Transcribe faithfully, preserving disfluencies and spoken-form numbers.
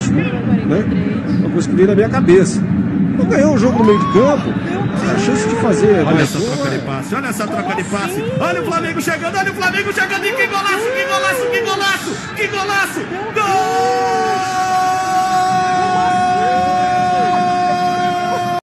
fantástico, né? Uma coisa que veio na minha cabeça. Não ganhou o jogo no meio de campo, a chance de fazer. Olha essa troca de passe, olha essa troca de passe. Olha o Flamengo chegando, olha o Flamengo chegando. E que golaço, que golaço, que golaço, que golaço! Gol!